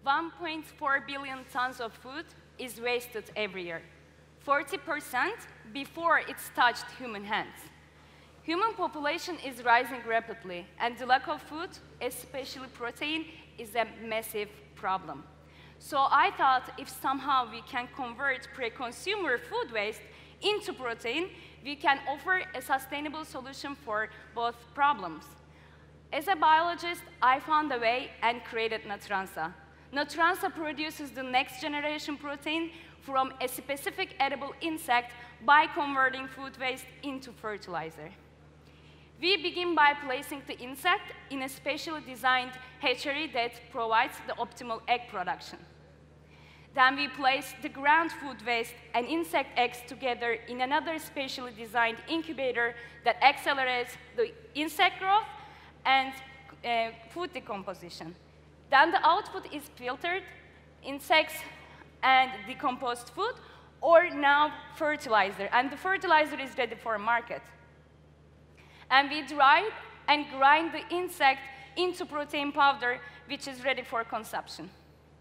1.4 billion tons of food is wasted every year, 40% before it's touched human hands. Human population is rising rapidly, and the lack of food, especially protein, is a massive problem. So I thought if somehow we can convert pre-consumer food waste into protein, we can offer a sustainable solution for both problems. As a biologist, I found a way and created Naturansa. Naturansa produces the next generation protein from a specific edible insect by converting food waste into fertilizer. We begin by placing the insect in a specially designed hatchery that provides the optimal egg production. Then we place the ground food waste and insect eggs together in another specially designed incubator that accelerates the insect growth and food decomposition. Then the output is filtered, insects and decomposed food, or now fertilizer, and the fertilizer is ready for market. And we dry and grind the insect into protein powder, which is ready for consumption.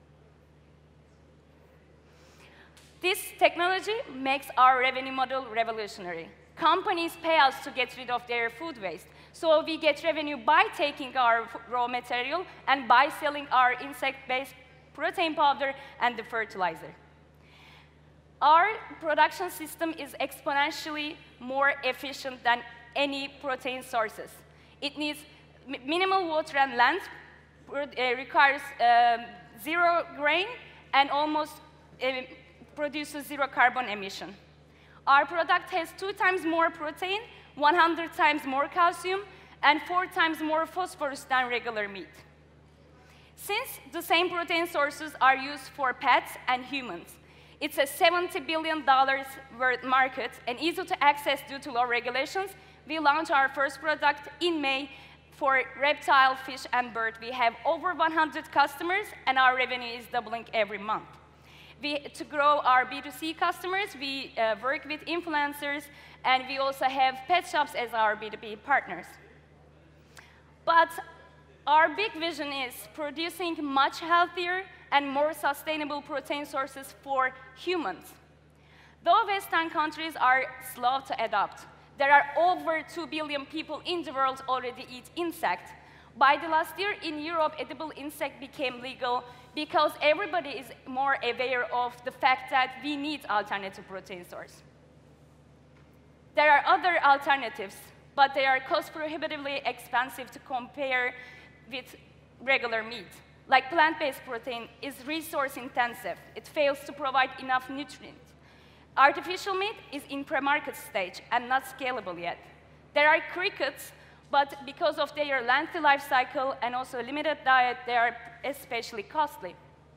This technology makes our revenue model revolutionary. Companies pay us to get rid of their food waste, so we get revenue by taking our raw material and by selling our insect-based protein powder and the fertilizer. Our production system is exponentially more efficient than any protein sources. It needs minimal water and land, requires zero grain, and almost produces zero carbon emission. Our product has 2 times more protein, 100 times more calcium, and 4 times more phosphorus than regular meat. Since the same protein sources are used for pets and humans, it's a $70 billion worth market and easy to access due to low regulations. We launched our first product in May for reptile, fish, and bird. We have over 100 customers, and our revenue is doubling every month. To grow our B2C customers, we work with influencers, and we also have pet shops as our B2B partners. But our big vision is producing much healthier and more sustainable protein sources for humans. Though Western countries are slow to adopt, there are over 2 billion people in the world already eat insects. By the last year in Europe, edible insect became legal because everybody is more aware of the fact that we need alternative protein source. There are other alternatives, but they are cost prohibitively expensive to compare with regular meat. Like plant-based protein is resource intensive. It fails to provide enough nutrients. Artificial meat is in pre-market stage and not scalable yet. There are crickets, but because of their lengthy life cycle and also limited diet, they are especially costly.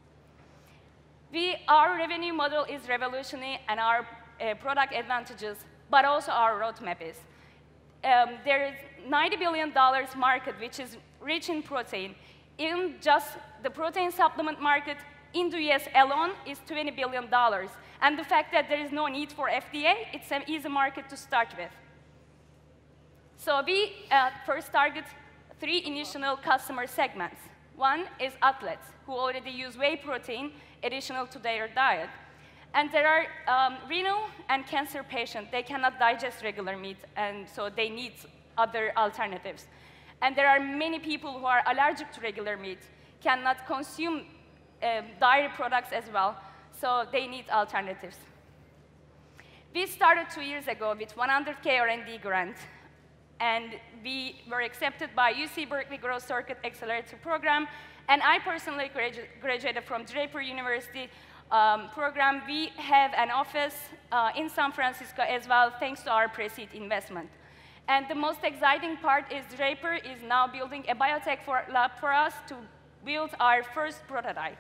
Our revenue model is revolutionary and our product advantages, but also our roadmap is. There is $90 billion market, which is rich in protein. Even just the protein supplement market in the US alone is $20 billion. And the fact that there is no need for FDA, it's an easy market to start with. So we first target 3 initial customer segments. One is athletes who already use whey protein additional to their diet. And there are renal and cancer patients. They cannot digest regular meat, and so they need other alternatives. And there are many people who are allergic to regular meat, cannot consume dairy products as well, so they need alternatives. We started 2 years ago with $100K R&D grant, and we were accepted by UC Berkeley Growth Circuit Accelerator Program, and I personally graduated from Draper University program. We have an office in San Francisco as well, thanks to our pre-seed investment. And the most exciting part is Draper is now building a biotech lab for us to build our first prototype.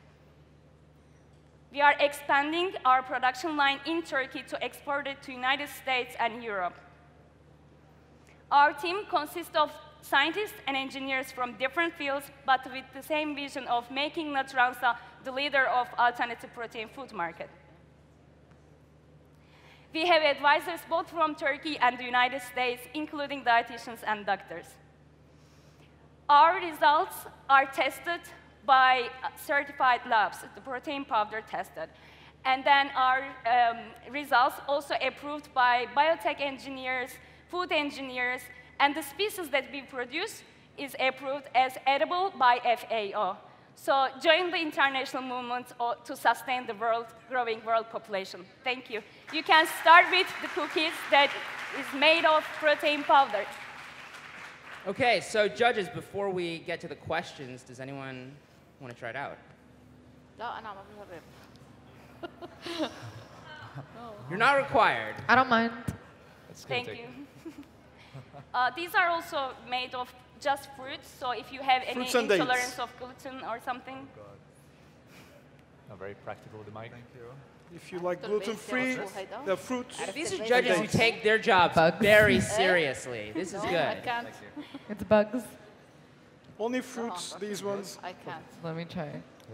We are expanding our production line in Turkey to export it to the United States and Europe. Our team consists of scientists and engineers from different fields, but with the same vision of making Naturansa the leader of alternative protein food market. We have advisors both from Turkey and the United States, including dietitians and doctors. Our results are tested by certified labs, the protein powder tested. And then our results also approved by biotech engineers, food engineers, and the species that we produce is approved as edible by FAO. So join the international movement to sustain the growing world population. Thank you. You can start with the cookies that is made of protein powder. Okay, so judges, before we get to the questions, does anyone want to try it out? You're not required. I don't mind. Thank you. These are also made of just fruits, so if you have any intolerance of gluten or something. Not very practical, the mic. Thank you. If you like gluten-free, the fruits. These are judges who take their jobs very seriously. This is good. I can't. It's bugs. Only fruits, these ones. I can't. Let me try.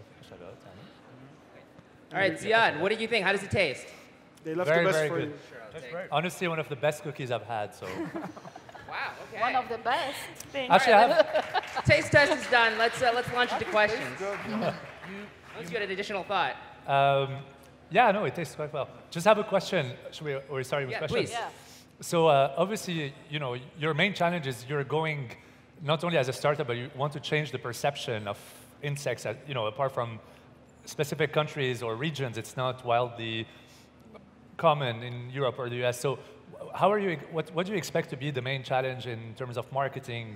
All right, Ziad, what did you think? How does it taste? They left Very, the best very for good. you. Honestly, one of the best cookies I've had, so. Wow, okay. One of the best. Actually, I have. Taste test is done. Let's launch into questions. Let's get an additional thought. Yeah, no, it tastes quite well. Just have a question. Should we, are we starting with questions? Please. Yeah. So obviously, you know, your main challenge is you're going not only as a startup, but you want to change the perception of insects. You know, apart from specific countries or regions, it's not wildly common in Europe or the US. So, how are you? What do you expect to be the main challenge in terms of marketing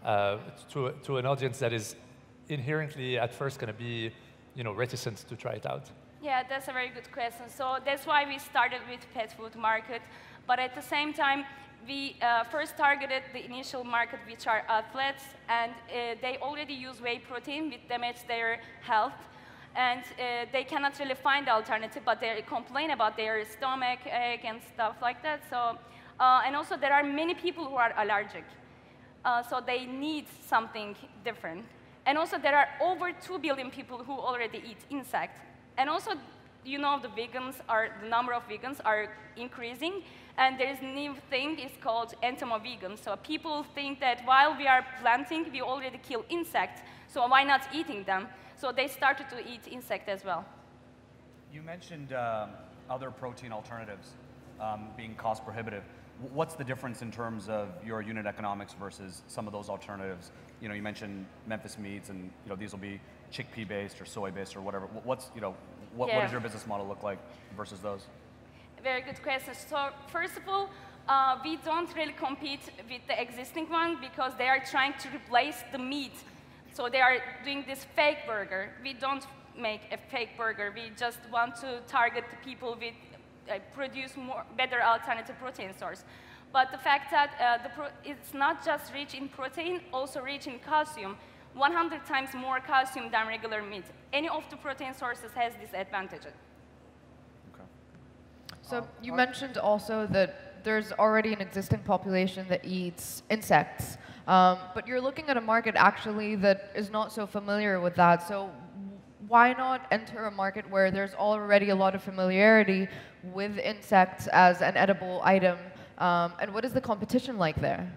to an audience that is inherently at first going to be, you know, reticent to try it out? Yeah, that's a very good question. So that's why we started with pet food market. But at the same time, we first targeted the initial market, which are athletes, and they already use whey protein, which damage their health. And they cannot really find alternative, but they complain about their stomach ache and stuff like that. So, and also there are many people who are allergic. So they need something different. And also there are over 2 billion people who already eat insects. And also, you know, the number of vegans are increasing, and there is a new thing, it's called entomo-vegan. So people think that while we are planting, we already kill insects, so why not eating them? So they started to eat insect as well. You mentioned other protein alternatives being cost prohibitive. What's the difference in terms of your unit economics versus some of those alternatives? You know, you mentioned Memphis meats, and you know these will be chickpea-based or soy-based or whatever. What does your business model look like versus those? Very good question. So first of all, we don't really compete with the existing one because they are trying to replace the meat. So they are doing this fake burger. We don't make a fake burger. We just want to target the people with produce better alternative protein source. But the fact that it's not just rich in protein, also rich in calcium. 100 times more calcium than regular meat. Any of the protein sources has this advantage. Okay. So you mentioned also that there's already an existing population that eats insects, but you're looking at a market actually that is not so familiar with that. So why not enter a market where there's already a lot of familiarity with insects as an edible item? And what is the competition like there?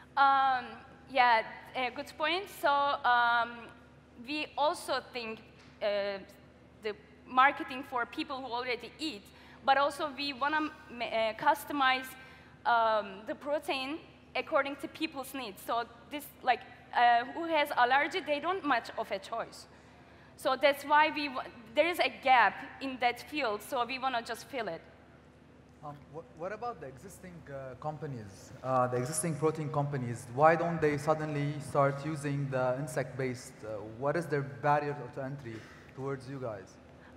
Yeah, good point. So we also think the marketing for people who already eat, but also we want to customize the protein according to people's needs. So this, like, who has allergy, they don't much of a choice. So that's why there is a gap in that field, so we want to just fill it. What about the existing companies, the existing protein companies? Why don't they suddenly start using the insect-based? What is their barrier to entry towards you guys?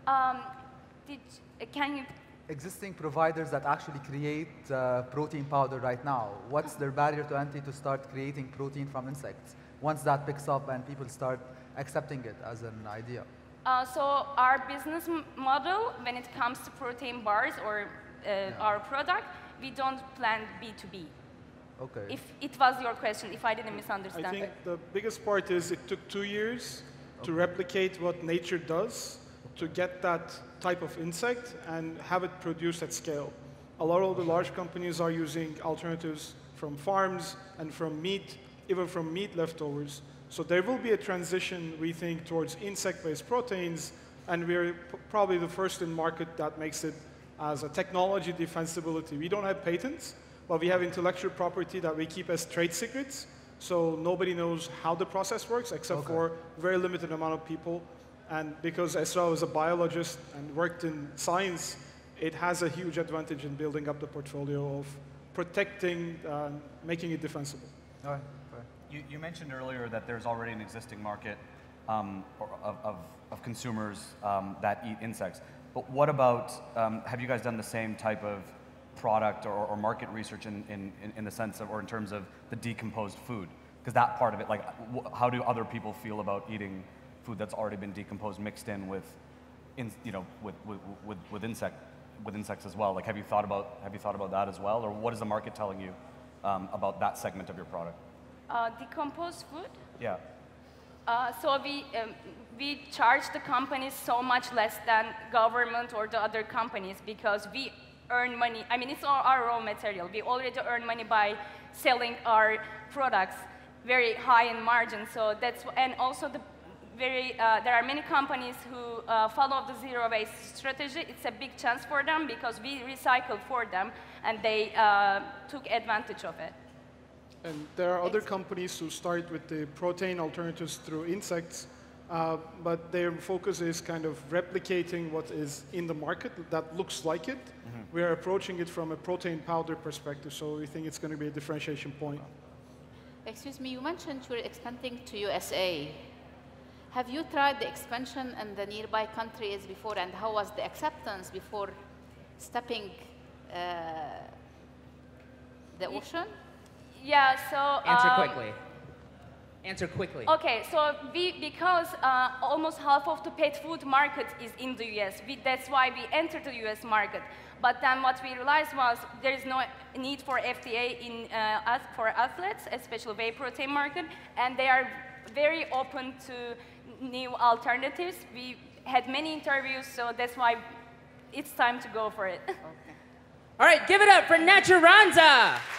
Can you? Existing providers that actually create protein powder right now, what's their barrier to entry to start creating protein from insects once that picks up and people start accepting it as an idea? So our business model, when it comes to protein bars or our product, we don't plan B2B. Okay. If it was your question, if I didn't misunderstand I think it. the biggest part is it took 2 years to replicate what nature does, to get that type of insect and have it produced at scale. A lot of the large companies are using alternatives from farms and from meat, even from meat leftovers. So there will be a transition, we think, towards insect-based proteins, and we're probably the first in market that makes it as a technology defensibility. We don't have patents, but we have intellectual property that we keep as trade secrets, so nobody knows how the process works except for a very limited amount of people. And because Esra is a biologist and worked in science, it has a huge advantage in building up the portfolio of protecting, making it defensible. All right. You mentioned earlier that there's already an existing market of consumers that eat insects. But what about, have you guys done the same type of product or market research in the sense of, or in terms of the decomposed food? Because that part of it, like, how do other people feel about eating food that's already been decomposed, mixed in with, with insects as well? Like, have you thought about that as well, or what is the market telling you about that segment of your product? Decomposed food? Yeah. So we charge the companies so much less than government or the other companies because we earn money. I mean, it's our raw material. We already earn money by selling our products very high in margin. So that's, and also there are many companies who follow the zero waste strategy. It's a big chance for them because we recycle for them and they took advantage of it. And there are other companies who start with the protein alternatives through insects, but their focus is kind of replicating what is in the market that looks like it. We are approaching it from a protein powder perspective, so we think it's going to be a differentiation point. Excuse me, you mentioned you're expanding to USA. Have you tried the expansion in the nearby countries before, and how was the acceptance before stepping the ocean? Yeah, so... Answer quickly. Answer quickly. Okay, so because almost half of the pet food market is in the US, that's why we entered the US market. But then what we realized was there is no need for FDA for athletes, especially whey protein market, and they are very open to new alternatives. We had many interviews, so that's why it's time to go for it. All right, give it up for Naturansa!